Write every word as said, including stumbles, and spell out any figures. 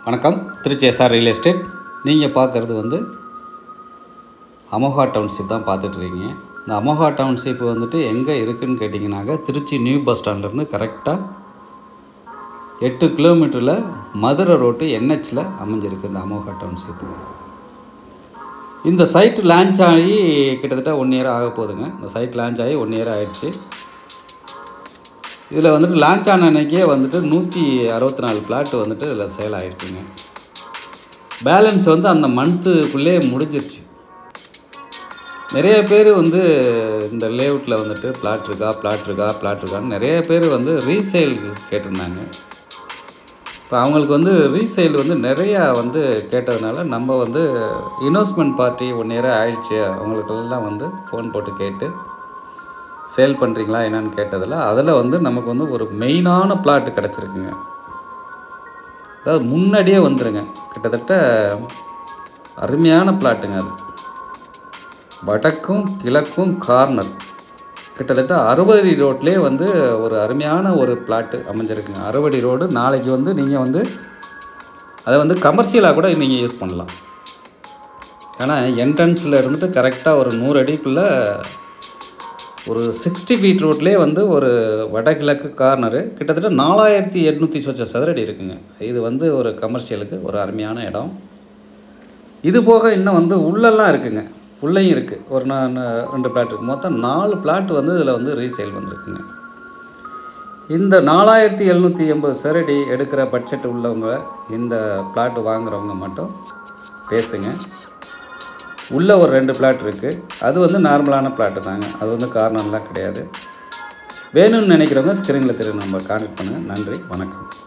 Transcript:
வணக்கம். Trichy SR real estate. நீங்கள் பார்க்குறது வந்து அமோகா டவுன்ஷிப் தான் பார்த்துட்ருக்கீங்க. இந்த அமோகா டவுன்ஷிப் வந்துட்டு எங்கே இருக்குதுன்னு கேட்டிங்கனாக்க திருச்சி நியூ பஸ் ஸ்டாண்ட்லேருந்து கரெக்டாக எட்டு கிலோமீட்டரில் மதுரை ரோட்டு என்ஹெச்சில் அமைஞ்சிருக்கு இந்த அமோகா டவுன்ஷிப். இந்த சைட் லான்ச் ஆகி கிட்டத்தட்ட ஒன் இயர் ஆக போகுதுங்க. இந்த சைட் லான்ச் ஆகி ஒன் இயர் ஆகிடுச்சு. இதில் வந்துட்டு லான்ச் ஆன அன்றைக்கே வந்துட்டு நூற்றி அறுபத்தி நாலு பிளாட்டு வந்துட்டு இதில் சேல் ஆகிருக்குங்க. பேலன்ஸ் வந்து அந்த மந்த்துக்குள்ளே முடிஞ்சிருச்சு. நிறைய பேர் வந்து இந்த லேஅவுட்டில் வந்துட்டு பிளாட் இருக்கா பிளாட் இருக்கா பிளாட் இருக்கான்னு நிறைய பேர் வந்து ரீசேல் கேட்டிருந்தாங்க. இப்போ அவங்களுக்கு வந்து ரீசேல் வந்து நிறையா வந்து கேட்டதுனால நம்ம வந்து இன்வெஸ்ட்மெண்ட் பார்ட்டி ஒன் இயராக ஆயிடுச்சு, அவங்களுக்கெல்லாம் வந்து ஃபோன் போட்டு கேட்டு சேல் பண்ணுறீங்களா என்னன்னு கேட்டதில் அதில் வந்து நமக்கு வந்து ஒரு மெயினான பிளாட்டு கிடச்சிருக்குங்க. அதாவது முன்னாடியே வந்துடுங்க. கிட்டத்தட்ட அருமையான பிளாட்டுங்க. அது வடக்கும் கிழக்கும் கார்னர் கிட்டத்தட்ட அறுபடி ரோட்லேயே வந்து ஒரு அருமையான ஒரு பிளாட்டு அமைஞ்சிருக்குங்க. அறுபடி ரோடு நாளைக்கு வந்து நீங்கள் வந்து அதை வந்து கமர்ஷியலாக கூட நீங்கள் யூஸ் பண்ணலாம். ஆனால் என்ட்ரன்ஸில் இருந்துட்டு கரெக்டாக ஒரு நூறு அடிக்குள்ளே ஒரு சிக்ஸ்டி ஃபீட் ரோட்லேயே வந்து ஒரு வடகிழக்கு கார்னரு கிட்டத்தட்ட நாலாயிரத்தி எட்நூற்றி சொச்ச சதுரடி இருக்குங்க. இது வந்து ஒரு கமர்ஷியலுக்கு ஒரு அருமையான இடம். இது போக இன்னும் வந்து உள்ளெல்லாம் இருக்குங்க, உள்ளேயும் இருக்குது. ஒரு நான் ரெண்டு பிளாட் இருக்குது. மொத்தம் நாலு பிளாட் வந்து இதில் வந்து ரீசேல் வந்திருக்குங்க. இந்த நாலாயிரத்தி எழுநூற்றி எண்பது சதுரடி எடுக்கிற பட்ஜெட் உள்ளவங்க இந்த பிளாட் வாங்குகிறவங்க மட்டும் பேசுங்க. உள்ளே ஒரு ரெண்டு பிளாட் இருக்குது. அது வந்து நார்மலான பிளாட்டு தாங்க. அது வந்து கார்னர்லாம் கிடையாது. வேணும்னு நினைக்கிறவங்க ஸ்க்ரீனில் தெரியும் நம்பர் கான்டெக்ட் பண்ணுங்கள். நன்றி, வணக்கம்.